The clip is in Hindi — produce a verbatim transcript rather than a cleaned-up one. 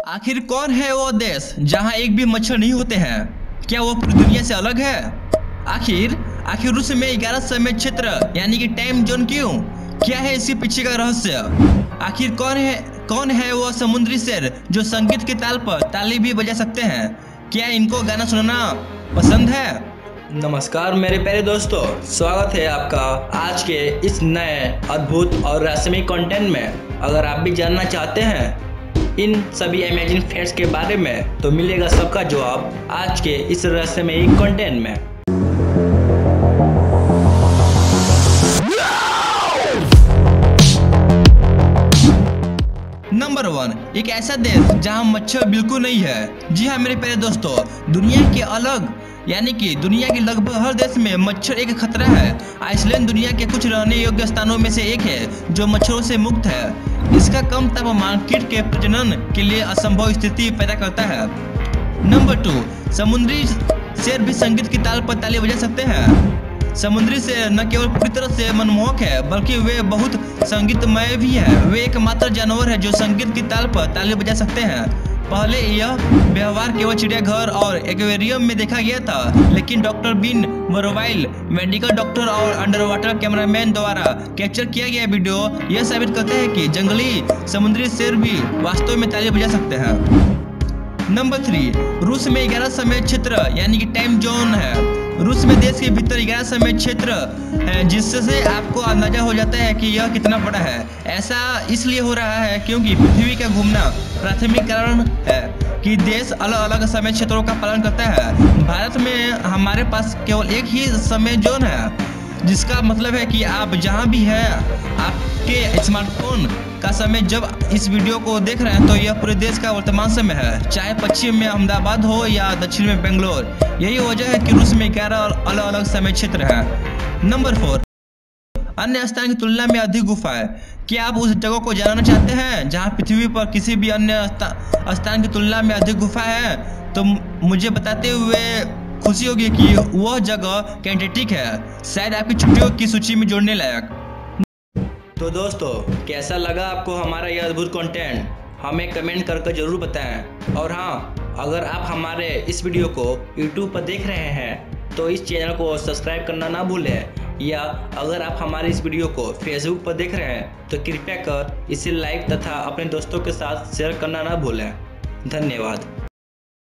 आखिर कौन है वो देश जहां एक भी मच्छर नहीं होते हैं? क्या वो पूरी दुनिया से अलग है? आखिर आखिर रूस में ग्यारह समय क्षेत्र यानी कि टाइम जोन क्यों? क्या है इसके पीछे का रहस्य? आखिर कौन है कौन है वो समुद्री शेर जो संगीत के ताल पर ताली भी बजा सकते हैं? क्या इनको गाना सुनना पसंद है? नमस्कार मेरे प्यारे दोस्तों, स्वागत है आपका आज के इस नए अद्भुत और रहस्यमय कंटेंट में। अगर आप भी जानना चाहते हैं इन सभी अमेजिंग फैक्ट्स के बारे में तो मिलेगा सबका जवाब आज के इस रहस्यमय कंटेंट में। नंबर वन, एक ऐसा देश जहां मच्छर बिल्कुल नहीं है। जी हाँ मेरे प्यारे दोस्तों, दुनिया के अलग यानी कि दुनिया के लगभग हर देश में मच्छर एक खतरा है। आइसलैंड दुनिया के कुछ रहने योग्य स्थानों में से एक है जो मच्छरों से मुक्त है। इसका कम तापमान कीट के प्रजनन के लिए असंभव स्थिति पैदा करता है। नंबर टू, समुद्री शेर भी संगीत की ताल पर ताली बजा सकते हैं। समुद्री शेर न केवल पूरी तरह से मनमोहक है बल्कि वे बहुत संगीतमय भी है। वे एकमात्र जानवर है जो संगीत की ताल पर ताली बजा सकते हैं। पहले यह व्यवहार केवल चिड़ियाघर और एक्वेरियम में देखा गया था, लेकिन doctor Ben Burville, medical doctor और अंडर वाटर कैमरामैन द्वारा कैप्चर किया गया वीडियो यह साबित करता है कि जंगली समुद्री शेर भी वास्तव में ताली बजा सकते हैं। नंबर थ्री, रूस में ग्यारह समय क्षेत्र यानी कि टाइम जोन है। रूस में देश के भीतर ग्यारह समय क्षेत्र है, जिससे आपको अंदाजा हो जाता है कि यह कितना बड़ा है। ऐसा इसलिए हो रहा है क्योंकि पृथ्वी का घूमना प्राथमिक कारण है कि देश अलग अलग समय क्षेत्रों का पालन करता है। भारत में हमारे पास केवल एक ही समय जोन है, जिसका मतलब है कि आप जहां भी हैं आपके स्मार्टफोन का समय जब इस वीडियो को देख रहे हैं तो यह पूरे देश का वर्तमान समय है, चाहे पश्चिम में अहमदाबाद हो या दक्षिण में बेंगलोर। यही वजह है कि रूस में ग्यारह अलग अलग समय क्षेत्र हैं। नंबर फोर, अन्य स्थान की तुलना में अधिक गुफाएं। क्या आप उस जगह को जानना चाहते हैं जहां पृथ्वी पर किसी भी अन्य स्थान की तुलना में अधिक गुफा है? तो मुझे बताते हुए खुशी होगी कि वह जगह कैंटेटिक है, शायद आपकी छुट्टियों की सूची में जोड़ने लायक। तो दोस्तों, कैसा लगा आपको हमारा यह अद्भुत कंटेंट? हमें कमेंट करके जरूर बताएं। और हाँ, अगर आप हमारे इस वीडियो को यूट्यूब पर देख रहे हैं तो इस चैनल को सब्सक्राइब करना ना भूलें, या अगर आप हमारे इस वीडियो को फेसबुक पर देख रहे हैं तो कृपया कर इसे लाइक तथा अपने दोस्तों के साथ शेयर करना ना भूलें। धन्यवाद।